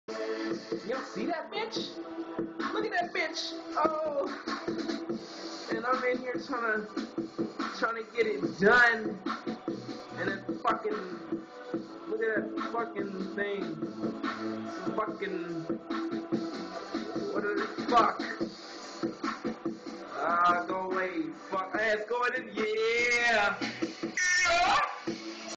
You don't see that bitch? Look at that bitch. Oh. And I'm in here trying to get it done. And then fucking, look at that fucking thing. Fucking, what the fuck? Go away. Fuck ass going in, yeah.